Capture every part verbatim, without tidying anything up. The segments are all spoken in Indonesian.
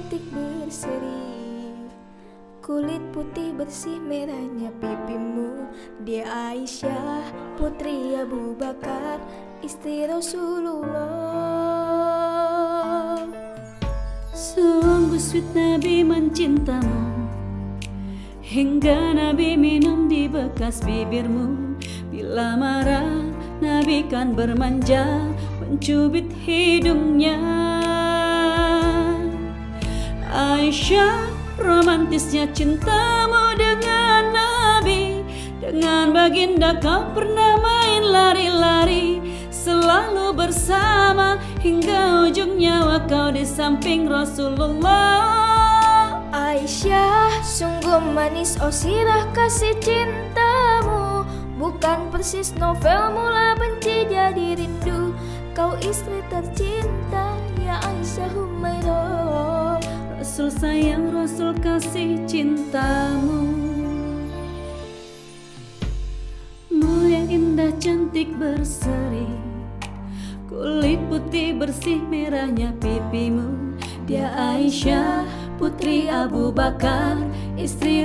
cantik berseri, kulit putih bersih merahnya pipimu. Dia Aisyah putri Abu Bakar, istri Rasulullah. Sungguh sweet Nabi mencintamu, hingga Nabi minum di bekas bibirmu. Bila marah Nabi kan bermanja, mencubit hidungnya. Aisyah, romantisnya cintamu dengan Nabi. Dengan baginda kau pernah main lari-lari, selalu bersama hingga ujung nyawa kau di samping Rasulullah. Aisyah, sungguh manis oh sirah kasih cintamu, bukan persis novel mula benci jadi rindu. Kau istri tercinta ya Aisyah Humairah. Rasul sayang, Rasul kasih cintamu. Mulia indah cantik berseri, kulit putih bersih merahnya pipimu. Dia Aisyah putri Abu Bakar, istri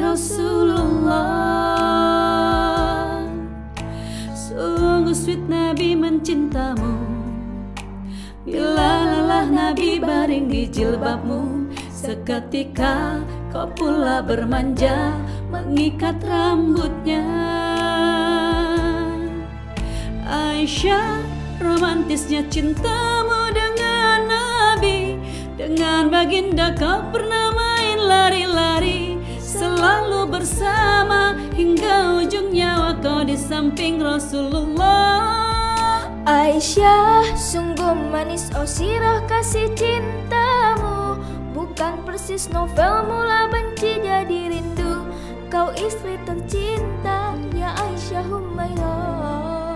Rasulullah. Sungguh sweet Nabi mencintamu, bila lelah Nabi baring di jilbabmu. Seketika kau pula bermanja, mengikat rambutnya. Aisyah, romantisnya cintamu dengan Nabi. Dengan baginda kau pernah main lari-lari, selalu bersama hingga ujung nyawa kau di samping Rasulullah. Aisyah, sungguh manis oh sirah kasih cintamu, bukan persis novel mula benci jadi rindu. Kau istri tercinta ya Aisyah Humairah.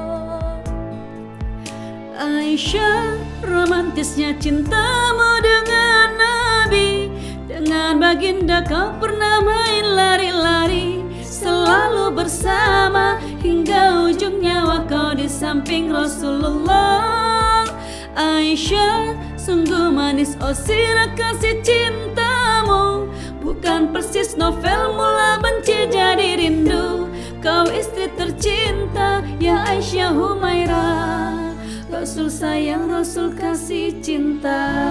Aisyah, romantisnya cintamu dengan Nabi. Dengan baginda kau pernah main lari-lari, selalu bersama hingga ujung nyawa kau di samping Rasulullah. Aisyah, sungguh manis oh sirah kasih cintamu, bukan persis novel mula benci jadi rindu. Kau istri tercinta ya Aisyah Humairah. Rasul sayang, Rasul kasih cinta.